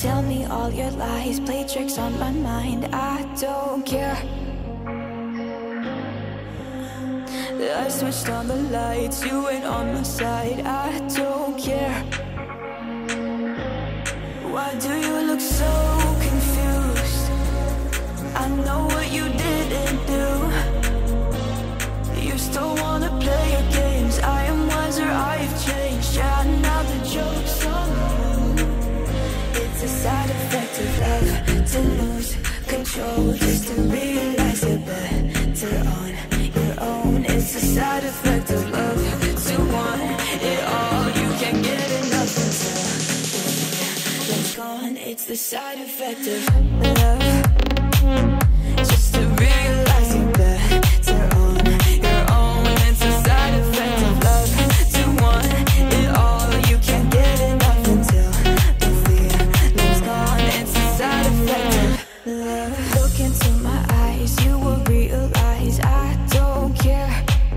Tell me all your lies, play tricks on my mind. I don't care. I switched on the lights, you ain't on my side. I don't care. Why do you look so confused? I know what you didn't do. You still wanna play your games. I am wiser, I've changed. Yeah, now the joke's on you. It's a side effect of love, to lose control, just to realize you're better on your own. It's a side effect of love, to want it all. You can't get enough until it's gone. It's the side effect of love, just to realize you're better on your own. It's a side effect of love, to want it all. You can't get enough until the feeling's gone. It's a side effect of love. Look into my eyes, you will realize I don't care.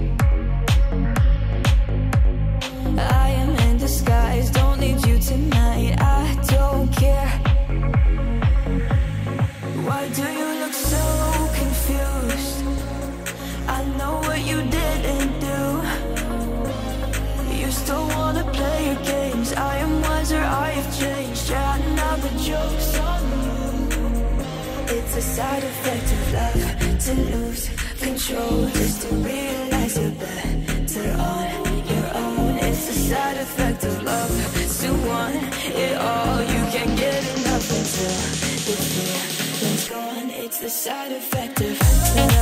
I am in disguise, don't need you tonight. I don't care. Why do you look so confused? I know what you didn't do. You still wanna play your games. I am wiser, I've changed. Yeah, now the joke's on you. It's a side effect of love, to lose control, just to realize you're better on your own. It's a side effect of love, to want it all. You can't get enough until the feeling's gone. It's the side effect of love.